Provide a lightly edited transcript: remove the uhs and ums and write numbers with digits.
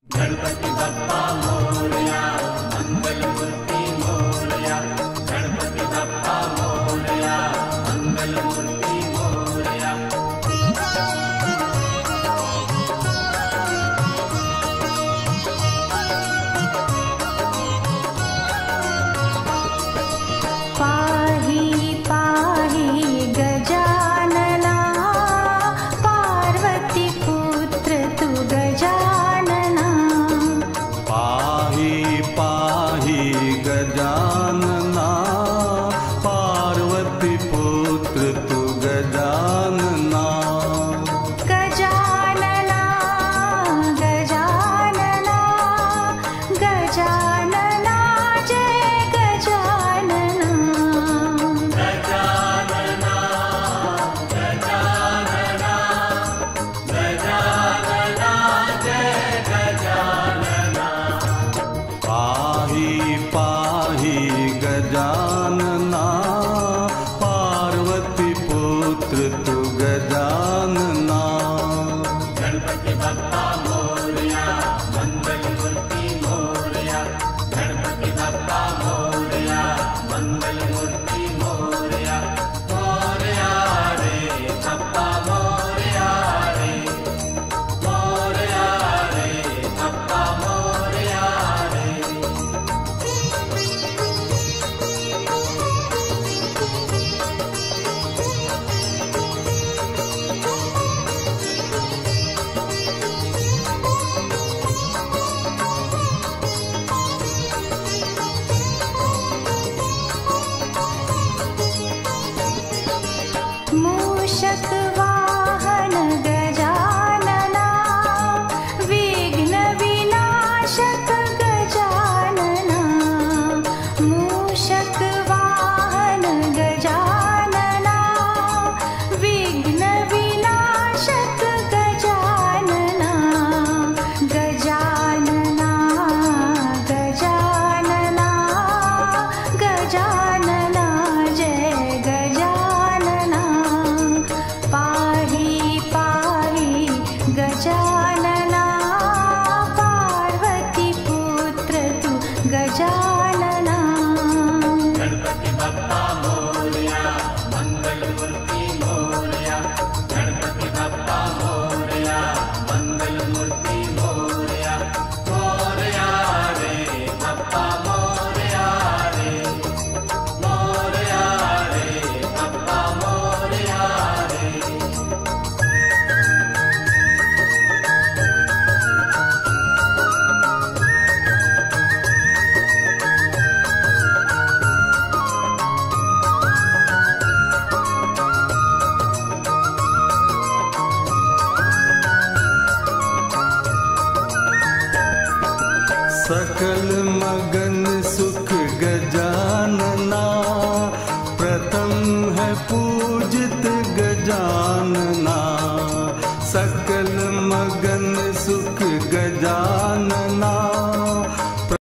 गणपति बप्पा मोरया, मंगल मूर्ति मोरया। गणपति बप्पा मोरया, मंगल मूर्ति मोरया। पाहि पाहि गजानना, पार्वती पुत्र तु गजानना। पाहि पाहि गजानना, पार्वती पुत्र तु गजानना। गजानना गजानना गजानना जय गजानना। गजानना गजानना गजानना जय गजानना। पाहि पाहि गजानना, पार्वती पुत्र तु गजानना। गणपति बप्पा मोरया, मंगल मूर्ति मोरया। गणपति बप्पा मोरया, मंगल मूर्ति मोरया। मोरया रे बप्पा मोरया रे, मोरया रे बप्पा मोरया रे। मूषक वाहन गजानना, विघ्न विनाशक गजानना। मूषक वाहन गजानना, विघ्न विनाशक गजानना। गजानना गजानना गजानना जय गजानना। पाहि पाहि गजानना, पार्वती पुत्र तु गजानना। गणपति बप्पा मोरया, मंगल मूर्ति मोरया। गणपति बप्पा मोरया, मंगल मूर्ति मोरया। मोरया रे बप्पा मोरया रे, मोरया रे बप्पा मोरया रे। सकल मगन सुख गजानना, प्रथम है पूजित गजानना।